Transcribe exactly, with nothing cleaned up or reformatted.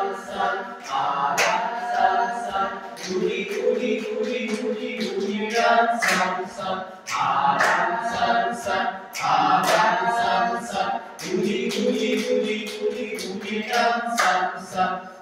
sun, Aran sun sun, Uri uri uri uri Uriran sun sun, Aran sun sun, Aran sun sun, Uri uri uri uri Uriran sun sun.